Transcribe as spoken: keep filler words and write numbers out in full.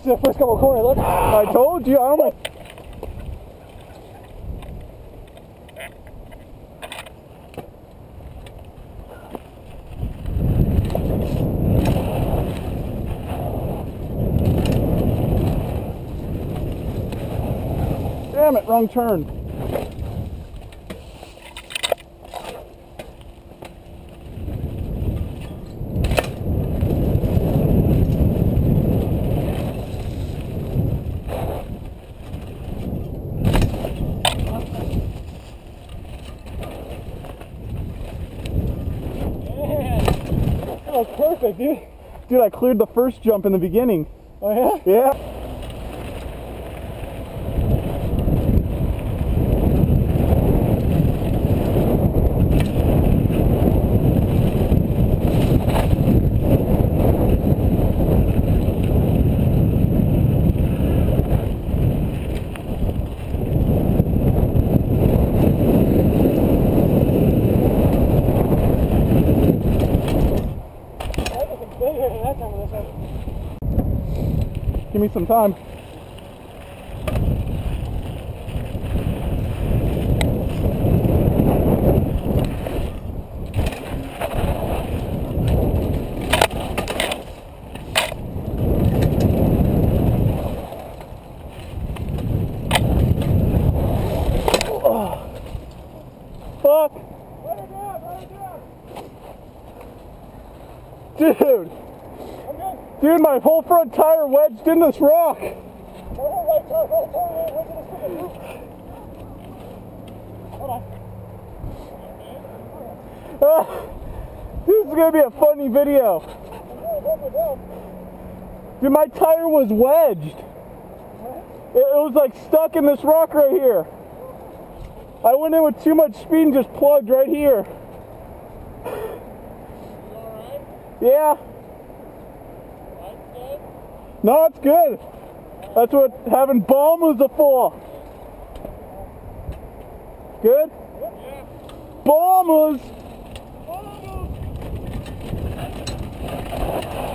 especially the first couple of corners. Look. I told you, I almost... Damn it, wrong turn. That was perfect, dude. Dude, I cleared the first jump in the beginning. Oh, yeah? Yeah. Give me some time. Oh. Fuck. Let it down, let it down. Dude. Dude, my whole front tire wedged in this rock. My whole right tire, right tire, right to the freaking roof. Hold on. Uh, this is gonna be a funny video. Dude, my tire was wedged. It, it was like stuck in this rock right here. I went in with too much speed and just plugged right here. Yeah. No, it's good. That's what having bombers are for. Good? Yeah. Bombers! Bombers!